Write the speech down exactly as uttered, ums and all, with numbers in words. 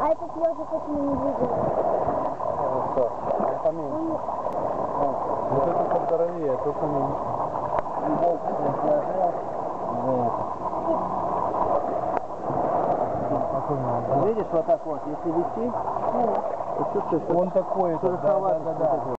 А этот ежик почему не видел? Вот что, он поменьше. Он... Вот это поздоровее, а то поменьше. Волк не сложил. Вот. Видишь, вот так вот, если вести, ну, Он такой, шероховатый, да, да, да. вот такой.